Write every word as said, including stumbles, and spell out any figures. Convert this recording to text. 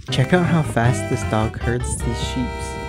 Check out how fast this dog herds these sheeps.